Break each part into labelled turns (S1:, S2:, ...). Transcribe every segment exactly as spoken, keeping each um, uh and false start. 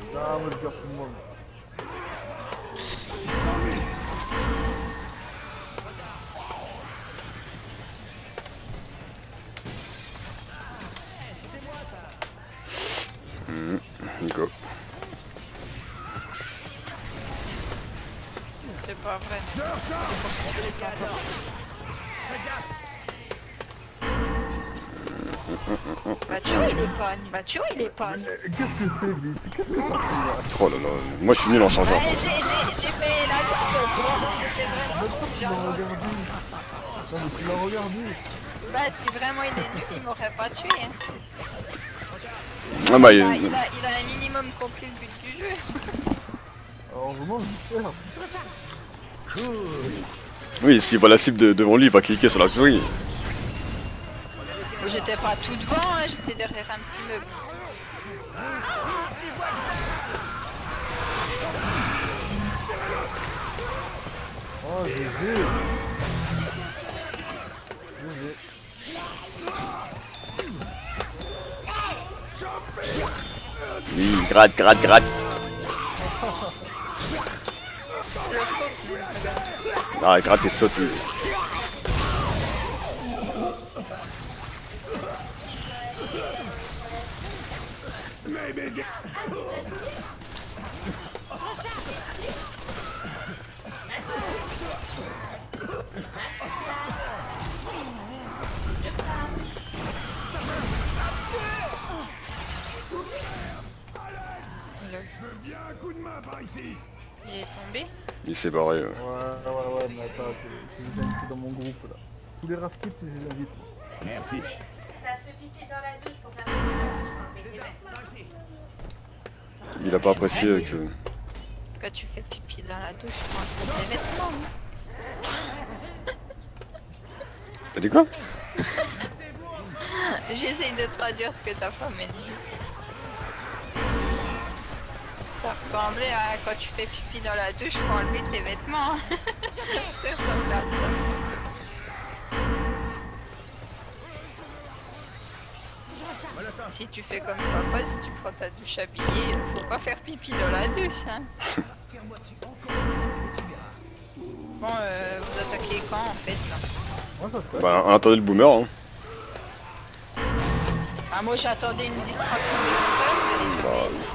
S1: Ah, moi je garde tout le monde.
S2: Mmh, go.
S3: C'est pas vrai. C'est pour que je l'ai pas encore. Mathieu il est pogne, Mathieu il est pogne.
S1: Qu'est-ce que c'est, lui? Qu'est-ce que c'est là?
S2: Oh là là, moi je suis nul en chargeur.
S3: Ouais, j'ai fait la liste pour voir si c'était vraiment trop
S1: Tu l'as
S3: bien.
S1: regardé. Non mais tu l'as regardé.
S3: Bah si vraiment il est nul, il m'aurait pas tué.
S2: Ah bah,
S3: Il
S2: il...
S3: a, il, a, il a un minimum compris le but du jeu.
S1: Alors vraiment, j'espère.
S2: Oui, s'il voit la cible de, devant lui, il va cliquer sur la souris.
S3: J'étais pas tout devant, hein, j'étais derrière un petit meuble.
S1: Oh, j'ai vu.
S2: Oui, gratte, gratte, gratte.
S3: Je saute, mais regarde.
S2: Ah, gratte et saute. Oui.
S3: Il est tombé.
S2: Il s'est barré. Ouais.
S1: Ouais, ouais, ouais, mais attends, je les invite dans mon groupe là. Tous les raskits, je les invite.
S4: Merci. T'as fait pipi dans la douche pour faire pipi dans la douche pour enlever tes vêtements.
S2: Il a pas apprécié que...
S3: Quand tu fais pipi dans la douche, tu prends tes vêtements. Hein.
S2: T'as dit quoi?
S3: J'essaye de traduire ce que ta femme a dit. Ça ressemblait à quand tu fais pipi dans la douche pour enlever tes vêtements. Ça ressemble à ça. Si tu fais comme papa, si tu prends ta douche habillée, faut pas faire pipi dans la douche. Hein. Bon, euh, vous attaquez quand en fait là?
S1: Ouais, ça se fait.
S2: Bah, attendez le boomer. Hein.
S3: Ah, moi j'attendais une distraction des monteurs, mais elle est jamais été.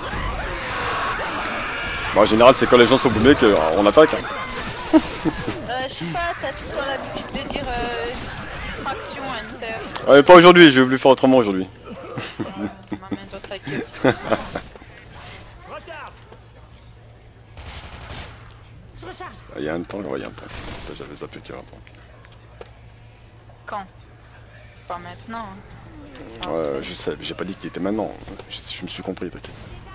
S2: Bah, en général, c'est quand les gens sont boomés qu'on attaque. Hein.
S3: Euh, je sais pas, t'as tout le temps l'habitude de dire euh, distraction, enter.
S2: Ouais, pas aujourd'hui, j'ai voulu faire autrement aujourd'hui.
S3: Ma main dans ta gueule.
S2: Il y a un temps, ouais, il y a un temps. J'avais zappé qu'il y a un temps.
S3: Quand? Pas maintenant. Hein. Ça
S2: Ouais,
S3: va.
S2: je sais, mais j'ai pas dit qu'il était maintenant. Je, je me suis compris, t'inquiète.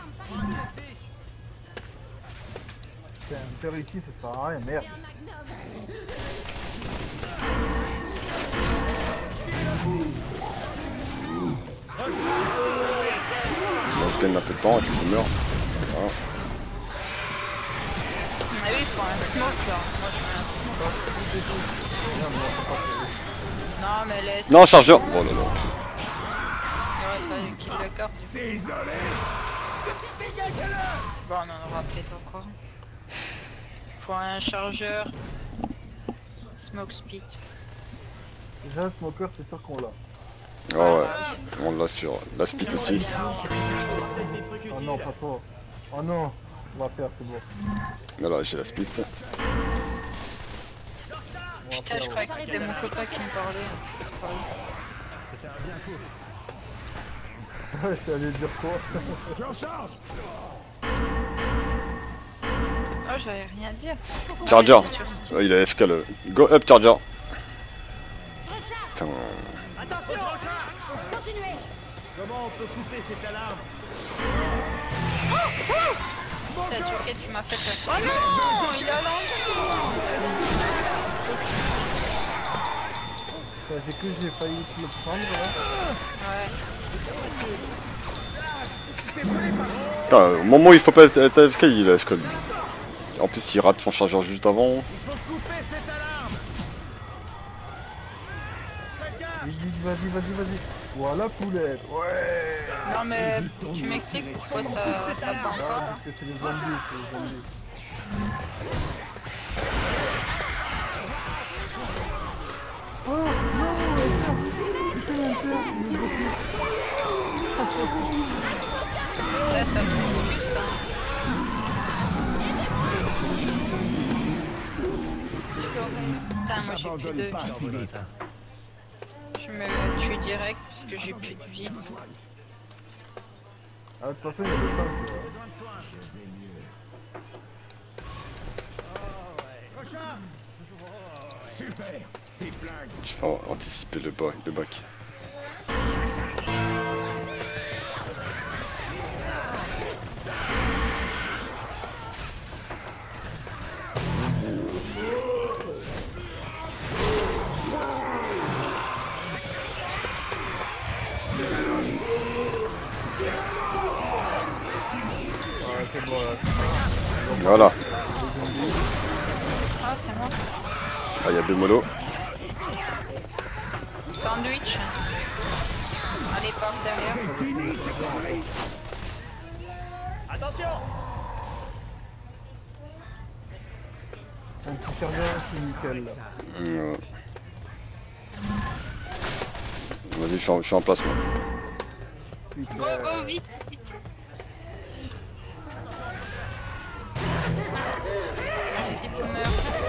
S1: C'est un père ici, ça sert à rien, merde.
S2: On gagne un peu de temps et puis on meurt. Voilà.
S3: Ah oui, il faut un smoke là. Moi je fais un smoke. Non mais laisse.
S2: Non, chargeur. Oh là là.
S3: Il aurait fallu qu'il le garde. Désolé. Bon, on en aura peut-être encore. Faut un chargeur. Smoke speed.
S1: Déjà, le smoker, c'est sûr qu'on l'a.
S2: Oh ouais, on l'a sur la speed aussi.
S1: Oh non, pas toi. Oh non, on va faire, c'est bon.
S2: Voilà, j'ai la speed.
S1: On va
S3: Putain,
S1: faire,
S3: je croyais que c'était mon copain qui me parlait. C'est pas lui.
S1: ouais. Tu allais dire quoi?
S3: Oh, j'avais rien à dire.
S2: Charger.
S3: Ouais, c'est sur Steam.
S2: Ouais, il a F K le. Go up, charger. Putain.
S4: Attention, continuez. Comment on peut couper cette alarme?
S3: Putain, tu, tu m'as fait peur. Oh non, il a l'envie.
S1: J'ai cru que j'ai failli le prendre là.
S3: Ouais.
S2: Putain, au moment où il faut pas être A F K, il est A F K lui. En plus, il rate son chargeur juste avant.
S4: Il faut couper cette alarme.
S1: Vite, vite, vas-y, vas-y, vas-y. Voilà poulette, ouais.
S3: Non mais tu m'expliques pourquoi ça, ça prend
S1: Ah,
S3: pas.
S1: parce que c'est les zombies, c'est les zombies. Oh non, putain,
S3: Là ça tourne plus ça. Putain moi j'ai plus de vie. Je me tue direct parce que j'ai plus de vie.
S1: Ah, de toute façon, il y a le temps, tu vois.
S2: Je vais anticiper le, ba le bac.
S1: Ouais, c'est bon, là.
S2: Voilà.
S3: Ah c'est moi.
S2: Ah, il y a deux molos.
S3: Sandwich. Allez par derrière.
S4: Attention.
S1: Un petit serveur, c'est nickel, là.
S2: Euh... Vas-y, je suis en, je suis en place moi.
S1: Putain.
S3: Go go vite vite. Merci Boomer.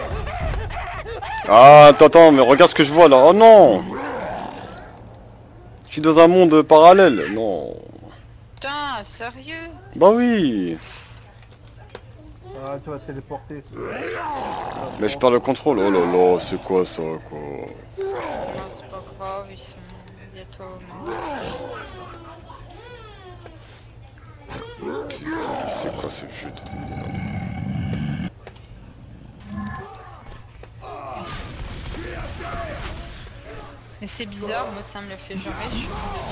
S2: Ah, attends, attends, mais regarde ce que je vois là. Oh non! Je suis dans un monde parallèle. Non.
S3: Putain sérieux?
S2: Bah oui.
S1: Ah, tu vas te téléporter.
S2: Mais je perds le contrôle. Oh là là, c'est quoi ça, quoi?
S3: Non c'est pas grave, ils sont bientôt morts.
S2: Putain, c'est quoi ce jeu de...
S3: Mais c'est bizarre, moi ça me le fait jamais. Je suis...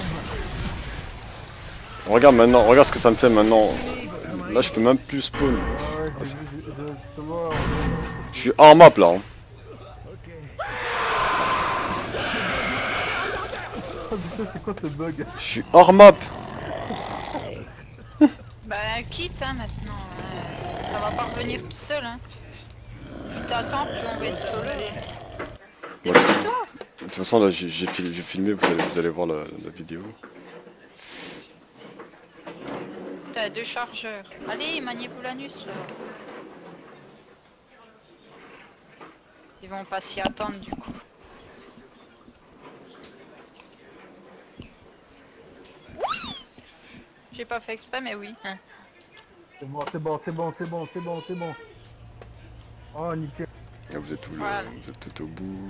S2: Regarde maintenant, regarde ce que ça me fait maintenant. Là, je peux même plus spawn.
S1: Ah ouais, j'ai vu, je, je, je te vois.
S2: Je suis hors map là. Hein.
S1: Oh putain, c'est quoi ce bug?
S2: Je suis hors map.
S3: Bah quitte hein maintenant. Euh, ça va pas revenir tout seul hein. Plus t'attends, plus on va être solo. Dépêche-toi.
S2: De toute façon, là, j'ai fil filmé, vous allez, vous allez voir la, la vidéo.
S3: T'as deux chargeurs. Allez, maniez-vous l'anus là. Ils vont pas s'y attendre du coup. J'ai pas fait exprès mais oui. Hein.
S1: C'est bon, c'est bon, c'est bon, c'est bon, c'est bon, c'est bon. Oh, nickel.
S2: Là, vous êtes tout,
S3: Voilà.
S2: vous êtes tout au bout.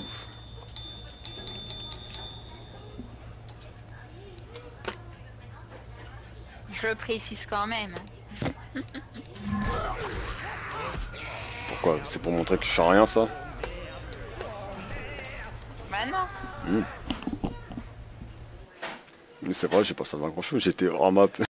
S3: Je le précise quand même.
S2: Pourquoi? C'est pour montrer que je fais rien, ça?
S3: Bah non.
S2: Mmh. Mais c'est vrai, j'ai pas ça devant grand chose, j'étais hors map.